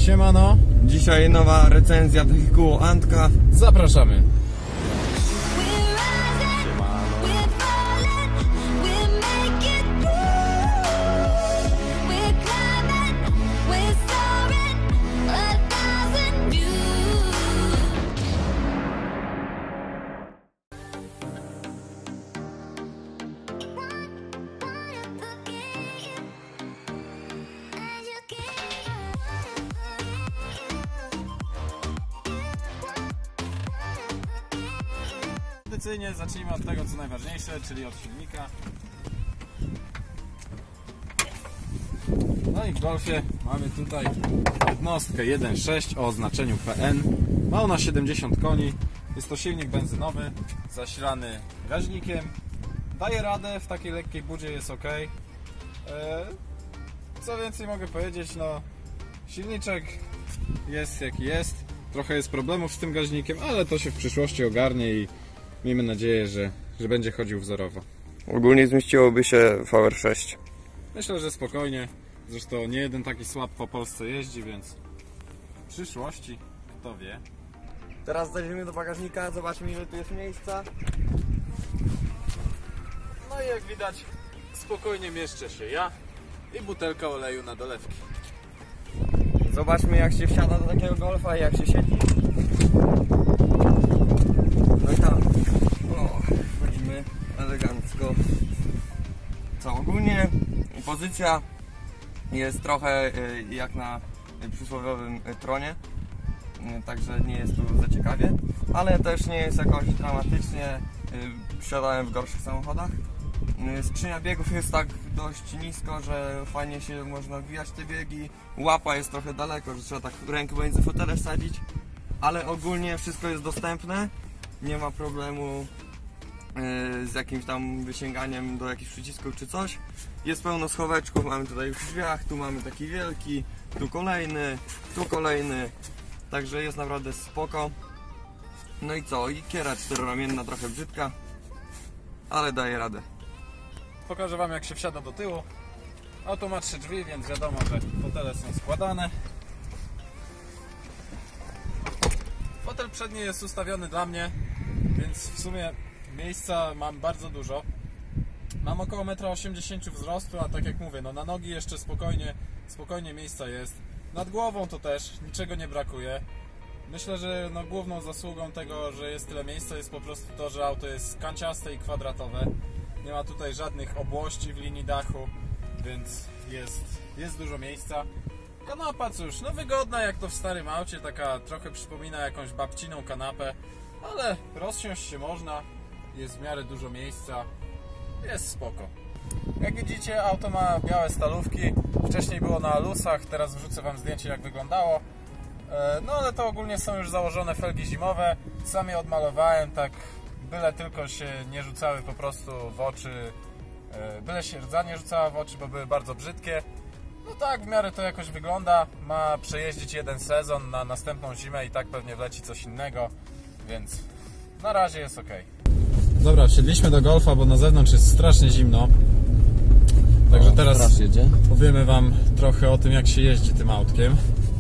Siemano. Dzisiaj nowa recenzja wehikułu Antka. Zapraszamy. Tradycyjnie zacznijmy od tego, co najważniejsze, czyli od silnika. No i w Golfie mamy tutaj jednostkę 1.6 o oznaczeniu PN. Ma ona 70 koni. Jest to silnik benzynowy, zasilany gaźnikiem. Daje radę, w takiej lekkiej budzie jest ok. Co więcej mogę powiedzieć, no silniczek jest jaki jest. Trochę jest problemów z tym gaźnikiem, ale to się w przyszłości ogarnie i miejmy nadzieję, że będzie chodził wzorowo. Ogólnie zmieściłoby się w VR6. Myślę, że spokojnie. Zresztą nie jeden taki słab po Polsce jeździ, więc w przyszłości, kto wie. Teraz zajrzymy do bagażnika, zobaczmy, ile tu jest miejsca. No i jak widać, spokojnie mieszczę się ja i butelka oleju na dolewki. Zobaczmy, jak się wsiada do takiego Golfa i jak się siedzi. No i tam. Wchodzimy elegancko. Co, ogólnie pozycja jest trochę jak na przysłowiowym tronie. Także nie jest tu za ciekawie, ale też nie jest jakoś dramatycznie. Wsiadałem w gorszych samochodach. Skrzynia biegów jest tak dość nisko, że fajnie się można wbijać te biegi. Łapa jest trochę daleko, że trzeba tak rękę między fotele wsadzić. Ale ogólnie wszystko jest dostępne. Nie ma problemu z jakimś tam wysięganiem do jakichś przycisków czy coś. Jest pełno schoweczków, mamy tutaj w drzwiach, tu mamy taki wielki, tu kolejny. Także jest naprawdę spoko. No i co? I kiera czteroramienna, trochę brzydka, ale daje radę. Pokażę wam, jak się wsiada do tyłu. Auto ma 3 drzwi, więc wiadomo, że fotele są składane. Fotel przedni jest ustawiony dla mnie, więc w sumie miejsca mam bardzo dużo. Mam około 1,80 m wzrostu, a tak jak mówię, no na nogi jeszcze spokojnie miejsca jest. Nad głową to też niczego nie brakuje. Myślę, że no główną zasługą tego, że jest tyle miejsca, jest po prostu to, że auto jest kanciaste i kwadratowe. Nie ma tutaj żadnych obłości w linii dachu, więc jest dużo miejsca. Kanapa, cóż, no wygodna jak to w starym aucie, taka trochę przypomina jakąś babciną kanapę, ale rozsiąść się można, jest w miarę dużo miejsca, jest spoko. Jak widzicie, auto ma białe stalówki, wcześniej było na alusach, teraz wrzucę wam zdjęcie, jak wyglądało. No ale to ogólnie są już założone felgi zimowe, sam je odmalowałem, tak byle tylko się nie rzucały po prostu w oczy, byle się rdza nie rzucała w oczy, bo były bardzo brzydkie. No tak, w miarę to jakoś wygląda, ma przejeździć jeden sezon, na następną zimę i tak pewnie wleci coś innego, więc na razie jest ok. Dobra, wsiedliśmy do Golfa, bo na zewnątrz jest strasznie zimno. Także teraz powiemy wam trochę o tym, jak się jeździ tym autkiem.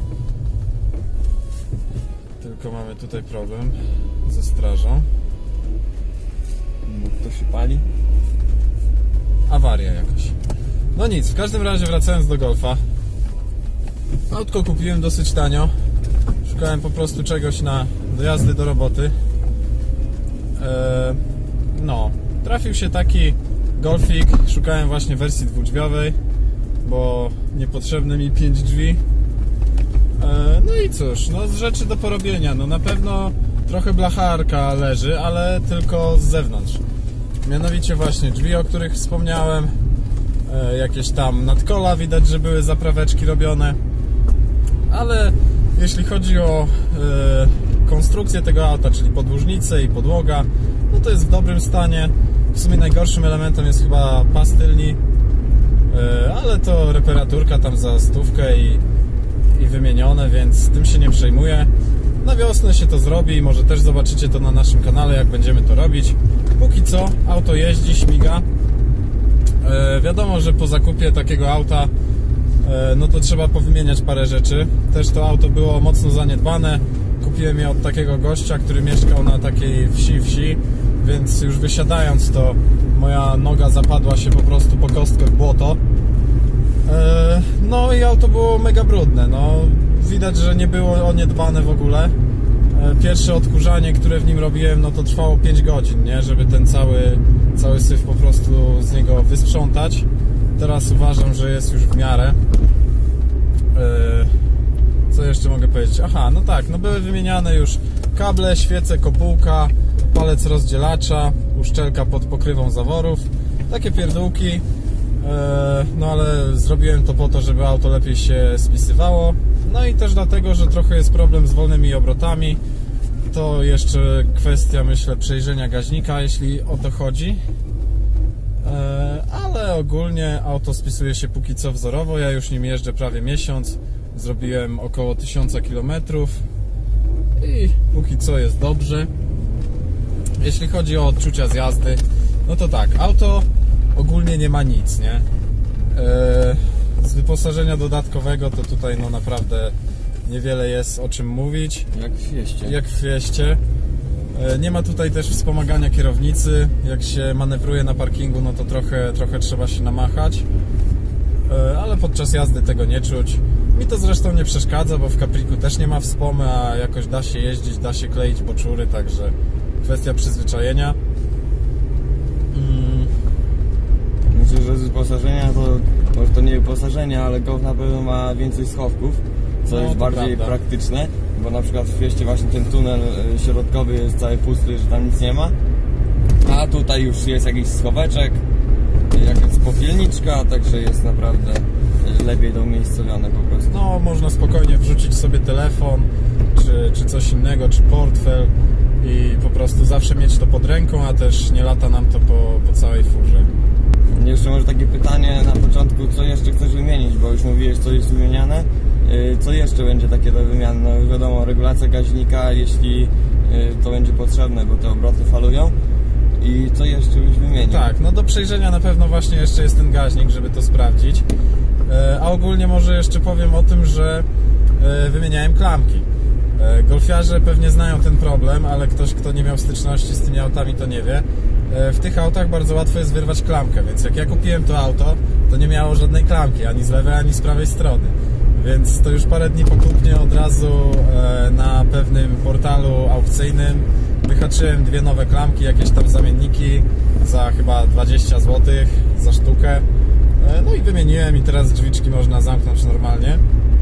Tylko mamy tutaj problem ze strażą. To się pali. Awaria jakaś. No nic, w każdym razie wracając do Golfa. Autko kupiłem dosyć tanio. Szukałem po prostu czegoś na dojazdy do roboty. No, trafił się taki Golfik. Szukałem właśnie wersji dwudrzwiowej, bo niepotrzebne mi 5 drzwi. No i cóż, no z rzeczy do porobienia. No na pewno trochę blacharka leży, ale tylko z zewnątrz. Mianowicie właśnie drzwi, o których wspomniałem. Jakieś tam nadkola widać, że były zapraweczki robione. Ale jeśli chodzi o konstrukcję tego auta, czyli podłużnicę i podłoga, no to jest w dobrym stanie. W sumie najgorszym elementem jest chyba pas tylni, ale to reparaturka tam za 100 i wymienione, więc tym się nie przejmuję. Na wiosnę się to zrobi i może też zobaczycie to na naszym kanale, jak będziemy to robić. Póki co auto jeździ, śmiga. Wiadomo, że po zakupie takiego auta no to trzeba powymieniać parę rzeczy. Też to auto było mocno zaniedbane. Kupiłem je od takiego gościa, który mieszkał na takiej wsi, więc już wysiadając to moja noga zapadła się po prostu po kostkę w błoto. No i auto było mega brudne, no widać, że nie było niedbane w ogóle. Pierwsze odkurzanie, które w nim robiłem, no to trwało 5 godzin, nie? Żeby ten cały syf po prostu z niego wysprzątać. Teraz uważam, że jest już w miarę. Co jeszcze mogę powiedzieć? Aha, no tak, no były wymieniane już kable, świece, kopułka, palec rozdzielacza, uszczelka pod pokrywą zaworów, takie pierdółki. No ale zrobiłem to po to, żeby auto lepiej się spisywało. No i też dlatego, że trochę jest problem z wolnymi obrotami. To jeszcze kwestia, myślę, przejrzenia gaźnika, jeśli o to chodzi. Ale ogólnie auto spisuje się póki co wzorowo. Ja już nim jeżdżę prawie miesiąc. Zrobiłem około 1000 km i póki co jest dobrze. Jeśli chodzi o odczucia z jazdy, no to tak, auto ogólnie nie ma nic, nie? Z wyposażenia dodatkowego to tutaj no naprawdę niewiele jest o czym mówić. Jak w Fieście. Nie ma tutaj też wspomagania kierownicy. Jak się manewruje na parkingu, no to trochę trzeba się namachać. Ale podczas jazdy tego nie czuć. Mi to zresztą nie przeszkadza, bo w Capriku też nie ma wspomy, a jakoś da się jeździć, da się kleić boczury, także kwestia przyzwyczajenia. Myślę, że z wyposażenia to może to nie wyposażenie, ale Golf na pewno ma więcej schowków, co jest bardziej praktyczne, bo na przykład w Fieście właśnie ten tunel środkowy jest cały pusty, że tam nic nie ma, a tutaj już jest jakiś schoweczek, jakaś popielniczka, także jest naprawdę lepiej to umiejscowione po prostu. No, można spokojnie wrzucić sobie telefon, czy coś innego, czy portfel i po prostu zawsze mieć to pod ręką, a też nie lata nam to po całej furze. Jeszcze może takie pytanie na początku, co jeszcze chcesz wymienić, bo już mówiłeś, co jest wymieniane. Co jeszcze będzie takie do wymiany? No wiadomo, regulacja gaźnika, jeśli to będzie potrzebne, bo te obroty falują. I co jeszcze byś wymienił? Tak, no do przejrzenia na pewno właśnie jeszcze jest ten gaźnik, żeby to sprawdzić. A ogólnie może jeszcze powiem o tym, że wymieniałem klamki. Golfiarze pewnie znają ten problem, ale ktoś, kto nie miał styczności z tymi autami, to nie wie. W tych autach bardzo łatwo jest wyrwać klamkę, więc jak ja kupiłem to auto, to nie miało żadnej klamki, ani z lewej, ani z prawej strony. Więc to już parę dni po kupnie od razu na pewnym portalu aukcyjnym wyhaczyłem 2 nowe klamki, jakieś tam zamienniki za chyba 20 zł za sztukę. No i wymieniłem i teraz drzwiczki można zamknąć normalnie,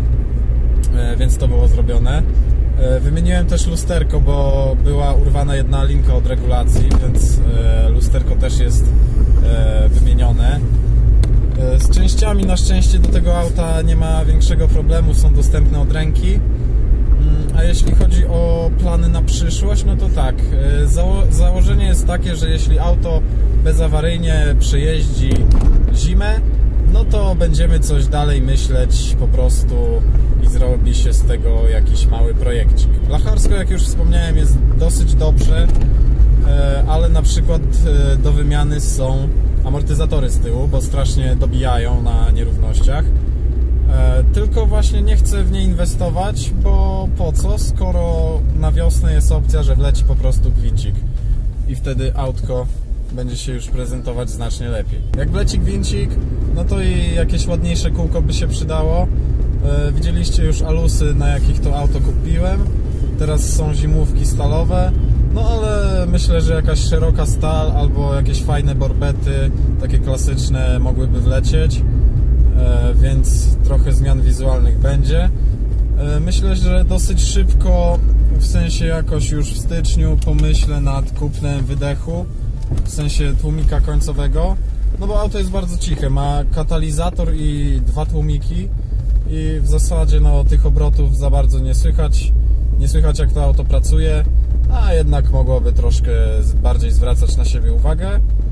więc to było zrobione. Wymieniłem też lusterko, bo była urwana jedna linka od regulacji, więc lusterko też jest wymienione. Z częściami na szczęście do tego auta nie ma większego problemu, są dostępne od ręki. A jeśli chodzi o plany na przyszłość, no to tak, założenie jest takie, że jeśli auto bezawaryjnie przejeździ zimę, no to będziemy coś dalej myśleć po prostu i zrobi się z tego jakiś mały projekcik. Blacharsko, jak już wspomniałem, jest dosyć dobrze, ale na przykład do wymiany są amortyzatory z tyłu, bo strasznie dobijają na nierównościach. Tylko właśnie nie chcę w nie inwestować, bo po co, skoro na wiosnę jest opcja, że wleci po prostu gwincik i wtedy autko będzie się już prezentować znacznie lepiej. Jak wleci gwincik, no to i jakieś ładniejsze kółko by się przydało. Widzieliście już alusy, na jakich to auto kupiłem. Teraz są zimówki stalowe, no ale myślę, że jakaś szeroka stal albo jakieś fajne borbety, takie klasyczne, mogłyby wlecieć. Więc trochę zmian wizualnych będzie. Myślę, że dosyć szybko, w sensie jakoś już w styczniu pomyślę nad kupnem wydechu, w sensie tłumika końcowego, no bo auto jest bardzo ciche, ma katalizator i 2 tłumiki i w zasadzie no tych obrotów za bardzo nie słychać jak to auto pracuje, a jednak mogłoby troszkę bardziej zwracać na siebie uwagę,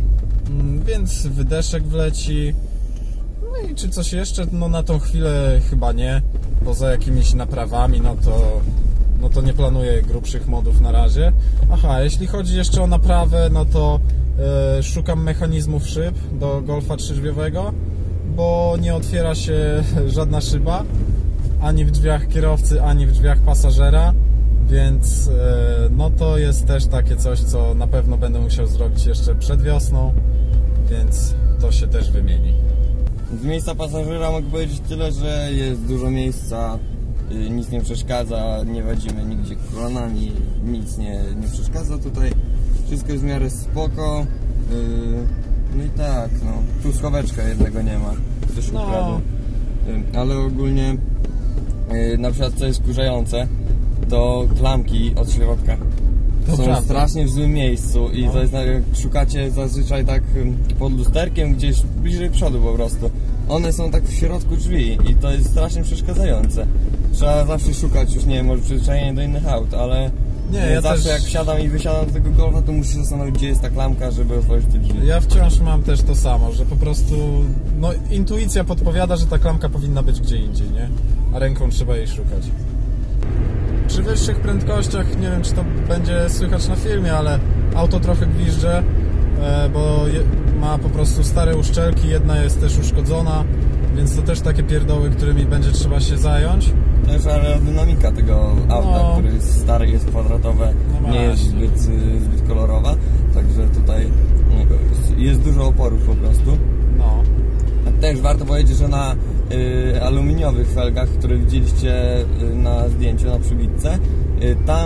więc wydeszek wleci. No i czy coś jeszcze? No na tą chwilę chyba nie, poza jakimiś naprawami, no to nie planuję grubszych modów na razie. Aha, jeśli chodzi jeszcze o naprawę, no to szukam mechanizmów szyb do Golfa 3-drzwiowego, bo nie otwiera się żadna szyba, ani w drzwiach kierowcy, ani w drzwiach pasażera, więc no to jest też takie coś, co na pewno będę musiał zrobić jeszcze przed wiosną, więc to się też wymieni. Z miejsca pasażera mogę powiedzieć tyle, że jest dużo miejsca, nic nie przeszkadza, nie wadzimy nigdzie kolanami, nic nie przeszkadza tutaj, wszystko jest w miarę spoko. No i tak, no, tu schoweczka jednego nie ma, ktoś ukradł. Ale ogólnie na przykład co jest wkurzające, to klamki od środka są strasznie w złym miejscu i to jest, jak szukacie zazwyczaj tak pod lusterkiem, gdzieś bliżej przodu po prostu. One są tak w środku drzwi i to jest strasznie przeszkadzające. Trzeba zawsze szukać, już nie wiem, może przyzwyczajenie do innych aut, ale nie, ja zawsze jak wsiadam i wysiadam do tego Golfa, to muszę się zastanowić, gdzie jest ta klamka, żeby otworzyć te drzwi. Ja wciąż mam też to samo, że po prostu no, intuicja podpowiada, że ta klamka powinna być gdzie indziej, nie? A ręką trzeba jej szukać. Przy wyższych prędkościach, nie wiem czy to będzie słychać na filmie, ale auto trochę gwizdże, bo ma po prostu stare uszczelki, jedna jest też uszkodzona, więc to też takie pierdoły, którymi będzie trzeba się zająć. Też aerodynamika tego auta, który jest stary, jest kwadratowe, nie jest zbyt kolorowa, także tutaj jest dużo oporów po prostu. No. Też warto powiedzieć, że na aluminiowych felgach, które widzieliście na zdjęciu, na przybitce, tam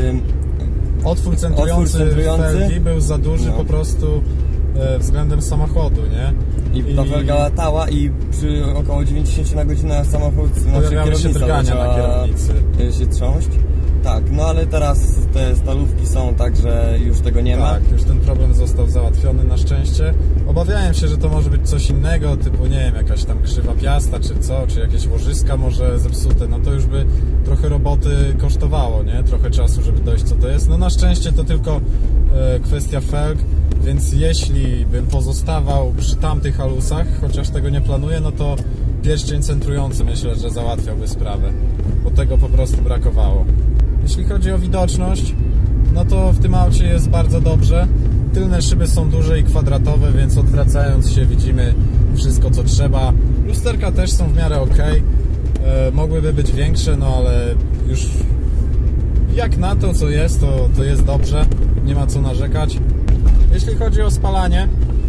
otwór centrujący felgi był za duży po prostu względem samochodu, nie? I ta felga latała i przy około 90 na godzinę samochód, kierownica zaczęła się trząść. Tak, no ale teraz te stalówki są tak, że już tego nie ma. Tak, już ten problem został załatwiony na szczęście. Obawiałem się, że to może być coś innego, typu nie wiem, jakaś tam krzywa piasta czy co, czy jakieś łożyska może zepsute, no to już by trochę roboty kosztowało, nie? Trochę czasu, żeby dojść co to jest. No na szczęście to tylko kwestia felg, więc jeśli bym pozostawał przy tamtych halusach, chociaż tego nie planuję, no to pierścień centrujący myślę, że załatwiałby sprawę, bo tego po prostu brakowało. Jeśli chodzi o widoczność, no to w tym aucie jest bardzo dobrze. Tylne szyby są duże i kwadratowe, więc odwracając się widzimy wszystko co trzeba. Lusterka też są w miarę ok. Mogłyby być większe, no ale już jak na to co jest, to jest dobrze. Nie ma co narzekać. Jeśli chodzi o spalanie,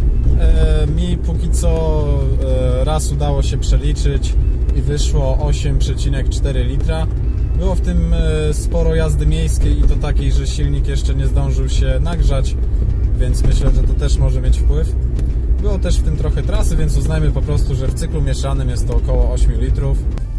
mi póki co raz udało się przeliczyć i wyszło 8,4 litra. Było w tym sporo jazdy miejskiej i to takiej, że silnik jeszcze nie zdążył się nagrzać, więc myślę, że to też może mieć wpływ. Było też w tym trochę trasy, więc uznajmy po prostu, że w cyklu mieszanym jest to około 8 litrów.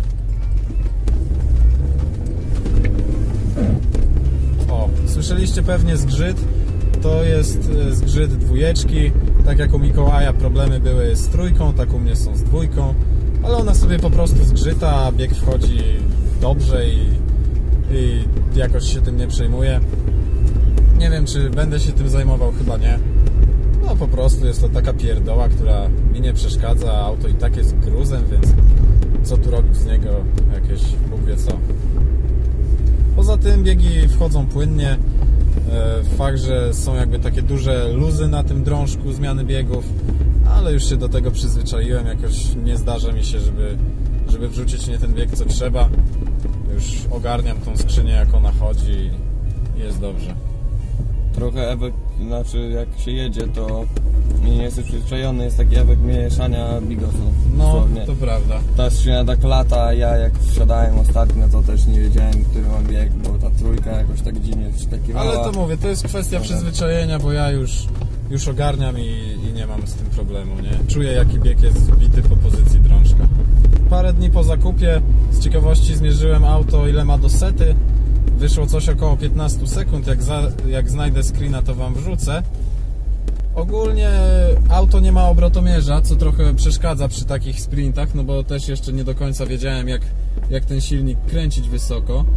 O, słyszeliście pewnie zgrzyt. To jest zgrzyt dwójeczki. Tak jak u Mikołaja problemy były z trójką, tak u mnie są z dwójką. Ale ona sobie po prostu zgrzyta, a bieg wchodzi dobrze i jakoś się tym nie przejmuję. Nie wiem, czy będę się tym zajmował, chyba nie. No po prostu jest to taka pierdoła, która mi nie przeszkadza, auto i tak jest gruzem, więc co tu robić z niego, jakieś Bóg wie co. Poza tym biegi wchodzą płynnie. Fakt, że są jakby takie duże luzy na tym drążku zmiany biegów, ale już się do tego przyzwyczaiłem, jakoś nie zdarza mi się, żeby wrzucić nie ten bieg co trzeba. Już ogarniam tą skrzynię jak ona chodzi i jest dobrze. Trochę efekt, znaczy jak się jedzie, to nie jesteś przyzwyczajony, jest taki efekt mieszania bigosu. No, dosłownie. To prawda. Ta skrzynia tak lata, ja jak wsiadałem ostatnio, to też nie wiedziałem, który mam bieg, bo ta trójka jakoś tak dziwnie wskakiwała. Ale to mówię, to jest kwestia przyzwyczajenia, bo ja już ogarniam i nie mam z tym problemu, nie? Czuję jaki bieg jest wbity po pozycji drążka. Parę dni po zakupie z ciekawości zmierzyłem auto, ile ma do sety. Wyszło coś około 15 sekund, jak znajdę screena, to wam wrzucę. Ogólnie auto nie ma obrotomierza, co trochę przeszkadza przy takich sprintach, no bo też jeszcze nie do końca wiedziałem jak ten silnik kręcić wysoko.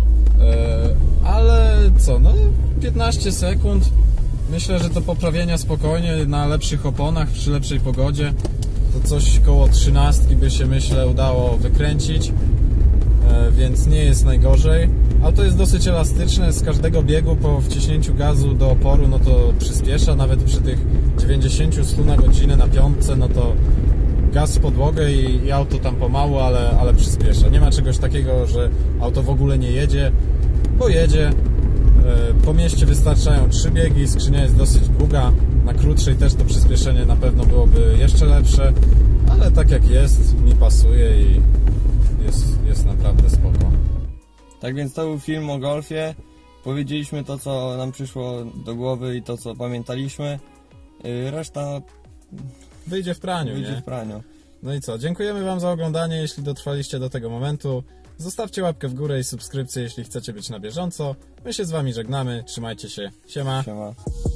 Ale co, no 15 sekund. Myślę, że do poprawienia spokojnie na lepszych oponach, przy lepszej pogodzie. To coś koło 13 by się, myślę, udało wykręcić, więc nie jest najgorzej. Auto jest dosyć elastyczne, z każdego biegu po wciśnięciu gazu do oporu, no to przyspiesza, nawet przy tych 90-100 na godzinę na piątce, no to gaz w podłogę i auto tam pomału, ale przyspiesza. Nie ma czegoś takiego, że auto w ogóle nie jedzie, bo jedzie. Po mieście wystarczają 3 biegi, skrzynia jest dosyć długa, na krótszej też to przyspieszenie na pewno byłoby jeszcze lepsze, ale tak jak jest, mi pasuje i jest naprawdę spoko. Tak więc to był film o Golfie. Powiedzieliśmy to, co nam przyszło do głowy i to, co pamiętaliśmy. Reszta wyjdzie w praniu, wyjdzie nie? w praniu. No i co, dziękujemy Wam za oglądanie, jeśli dotrwaliście do tego momentu. Zostawcie łapkę w górę i subskrypcję, jeśli chcecie być na bieżąco. My się z Wami żegnamy, trzymajcie się, siema. Siema.